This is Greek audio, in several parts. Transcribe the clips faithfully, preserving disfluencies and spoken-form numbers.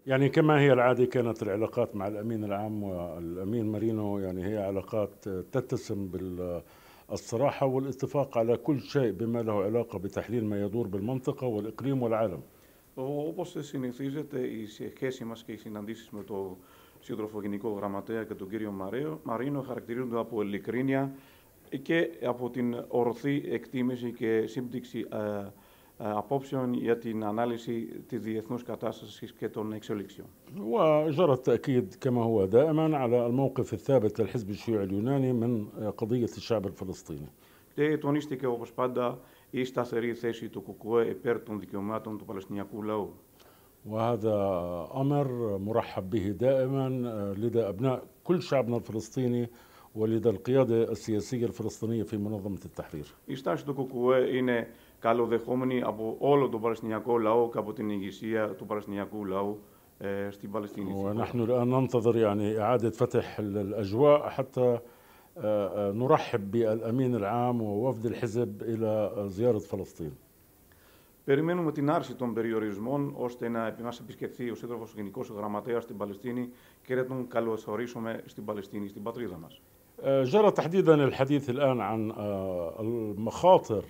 يعني كما هي العادة كانت العلاقات مع الأمين العام والأمين مارينو يعني هي علاقات تتسم بالصراحة والاتفاق على كل شيء بما له علاقة بتحليل ما يدور بالمنطقة والإقليم والعالم. Όπως συνηθίζεται, η σχέση μας και οι συναντήσεις με το σύντροφο Γενικό Γραμματέα και τον κύριο Μαρίνο χαρακτηρίζονται από ειλικρίνεια και από την ορθή εκτίμηση και σύμπτυξη ε, ε, απόψεων για την ανάλυση της διεθνούς κατάστασης και των εξελίξεων. وجرى التأكيد كما هو دائما على الموقف الثابت للحزب الشيوعي اليوناني من قضية الشعب الفلسطيني. Και τονίστηκε όπως πάντα η σταθερή θέση του ΚΚΕ υπέρ των δικαιωμάτων του Παλαιστινιακού λαού. وهذا أمر مرحب به دائما لدى أبناء كل شعبنا الفلسطيني ولدى القيادة السياسية الفلسطينية في منظمة التحرير. Η στάση του ΚΚΕ είναι καλοδεχόμενη από όλο τον Παλαιστινιακό λαό και από την ηγεσία του Παλαιστινιακού λαού ε, στην Παλαιστίνη. ونحن الآن ننتظر يعني إعادة فتح الأجواء حتى نرحب بالأمين العام ووفد الحزب إلى زيارة فلسطين. Περιμένουμε την άρση των περιορισμών ώστε να μας επισκεφθεί ο σύντροφος Γενικός Γραμματέας στην Παλαιστίνη και να τον καλωσορίσουμε στην Παλαιστίνη, στην πατρίδα μας. جرى تحديدا الحديث الآن عن المخاطر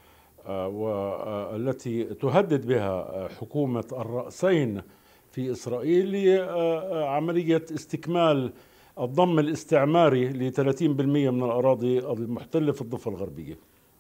والتي تهدد بها حكومة الرأسين في إسرائيل لعملية استكمال الضم الاستعماري ل ثلاثين بالمئة من الأراضي المحتلة في الضفة الغربية.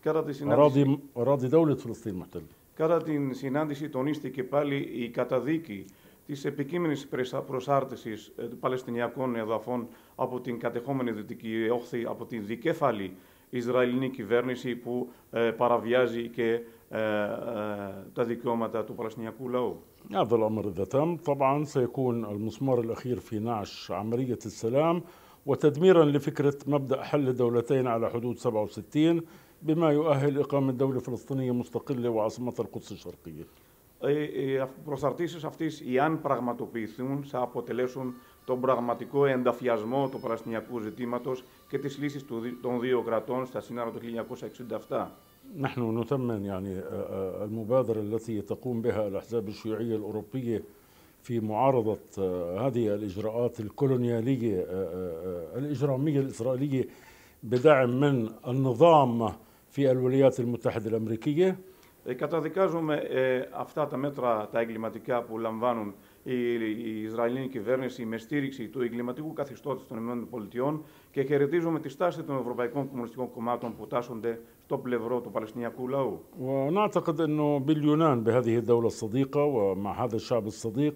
أراضي أراضي دولة فلسطين محتلة. Κατά την συνάντηση τονίστηκε πάλι η καταδίκη της επικείμενης προσάρτησης παλαιστινιακών εδαφών από την κατεχόμενη Δυτική Όχθη, από την δικέφαλη Ισραηλινή κυβέρνηση που ε, παραβιάζει και ε, ε, τα δικαιώματα του παλαιστινιακού λαού. هذا الأمر إذا تم طبعا سيكون المسمار الأخير في نعش عملية السلام وتدميرا لفكرة مبدأ حل الدولتين على حدود سبعة وستين بما يؤهل إقامة دولة فلسطينية مستقلة وعاصمتها القدس الشرقية. Οι προσαρτήσεις αυτής, οι αν πραγματοποιηθούν, θα αποτελέσουν τον πραγματικό ενταφιασμό του παλαιστινιακού ζητήματος και της λύσης των δύο κρατών στα σύνορα του χίλια εννιακόσια εξήντα επτά. نحن نثمن يعني المبادرة التي تقوم بها الأحزاب الشيوعية الأوروبية في معارضة هذه الإجراءات الكولونيالية الإجرامية الإسرائيلية بدعم من النظام في الولايات المتحدة الأمريكية. Καταδικάζουμε ε, αυτά τα μέτρα τα εγκληματικά που λαμβάνουν η, η Ισραηλινή κυβέρνηση με στήριξη του εγκληματικού καθεστώτος των ΗΠΑ και χαιρετίζουμε τη στάση των Ευρωπαϊκών Κομμουνιστικών Κομμάτων που τάσσονται στο πλευρό του Παλαιστινιακού λαού. ونعتقد أنه باليونان بهذه الدولة الصديقة ومع هذا الشعب الصديق.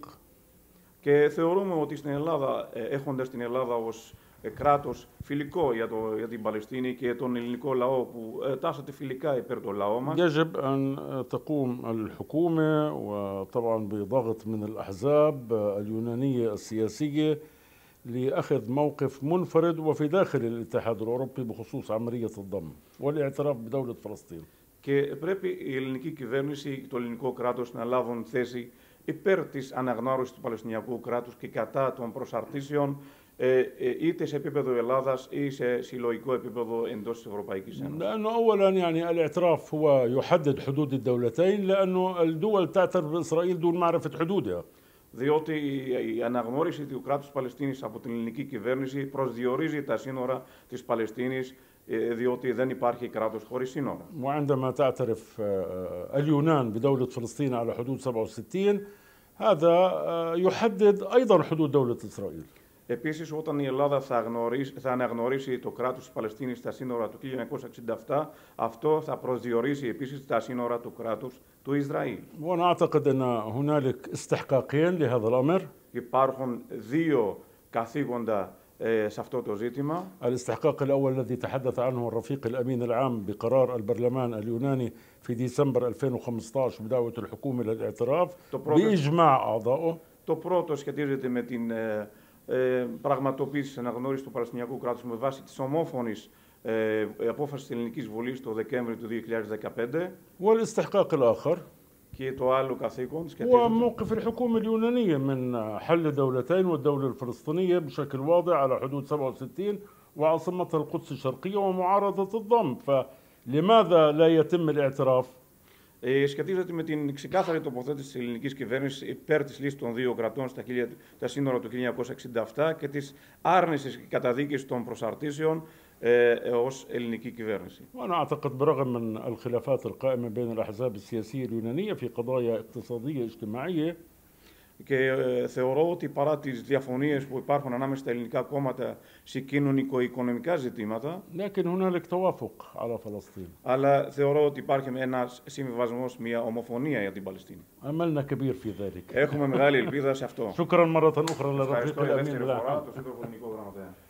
Και θεωρούμε ότι στην Ελλάδα, ε, έχοντας την Ελλάδα ως κράτος φιλικό για, το, για την Παλαιστίνη και τον ελληνικό λαό που ε, τάσσεται φιλικά υπέρ το λαό μας. يجب أن تقوم الحكومة وطبعا بضغط من الأحزاب اليونانية السياسية لأخذ موقف منفرد وفي داخل الاتحاد الأوروبي بخصوص عملية الضم والاعتراف بدولة فلسطين. Και πρέπει η ελληνική κυβέρνηση και το ελληνικό κράτος να λάβουν θέση υπέρ της αναγνώρισης του Παλαιστινιακού κράτους και κατά των προσαρτήσεων είτε σε επίπεδο Ελλάδας ή σε συλλογικό επίπεδο εντός της Ευρωπαϊκής Ένωσης. لأنه أولاً يعني الاعتراف هو يحدد حدود الدولتين لأنه الدول تعترف بإسرائيل دون معرفة حدودها. Διότι η αναγνώριση του κράτους Παλαιστίνης από την ελληνική κυβέρνηση προσδιορίζει τα σύνορα της Παλαιστίνης, διότι δεν υπάρχει κράτος χωρίς σύνορα. وعندما تعترف اليونان بدولة فلسطين على حدود سبعة وستين هذا يحدد أيضاً حدود دولة إسرائيل. Επίσης, όταν η Ελλάδα θα, γνωρίσει, θα αναγνωρίσει το κράτος της Παλαιστίνης στα σύνορα του χίλια εννιακόσια εξήντα επτά, αυτό θα προσδιορίσει επίσης τα σύνορα του κράτους του Ισραήλ. ونعتقد أن هنالك استحقاقين لهذا الأمر. Υπάρχουν δύο καθήκοντα ε, σε αυτό το ζήτημα. الاستحقاق الأول الذي تحدث عنه الرفيق الأمين العام بقرار البرلمان اليوناني في ديسمبر ألفين وخمسة عشر بدعوة الحكومة للاعتراف بإجماع أعضائه. Το πρώτο σχετίζεται με την ε, ε, πραγματοποίηση της αναγνώρισης του Παλαιστινιακού κράτους με βάση της ομόφωνης ε, απόφασης της Ελληνικής Βουλής το Δεκέμβριο του δύο χιλιάδες δεκαπέντε. والاستحقاق الآخر Και το άλλο καθήκον σχετίζεται وموقف الحكومة اليونانية من حل دولتين والدولة الفلسطينية بشكل واضح على حدود سبعة وستين وعاصمتها القدس الشرقية ومعارضة الضم. فلماذا لا يتم الاعتراف؟ ε, σχετίζεται με την ξεκάθαρη τοποθέτηση της ελληνικής κυβέρνησης υπέρ της λύσης των δύο κρατών στα, χίλια, τα σύνορα του χίλια εννιακόσια εξήντα επτά και της άρνησης και καταδίκης των προσαρτήσεων ε, ως ελληνική κυβέρνηση. وأنا أعتقد برغم من الخلافات القائمة بين الأحزاب السياسية اليونانية في قضايا اقتصادية اجتماعية. Και ε, θεωρώ ότι παρά τις διαφωνίες που υπάρχουν ανάμεσα στα ελληνικά κόμματα σε κοινωνικο-οικονομικά ζητήματα, لكن هنالك توافق على فلسطين. αλλά θεωρώ ότι υπάρχει ένας συμβιβασμός, μια ομοφωνία για την Παλαιστίνη. أملنا كبير في ذلك. Έχουμε μεγάλη ελπίδα σε αυτό. شكرا مرة أخرى للرفيق Ευχαριστώ για الأمين δεύτερη φορά لاحم. τον σύντροφο Γενικό Γραμματέα.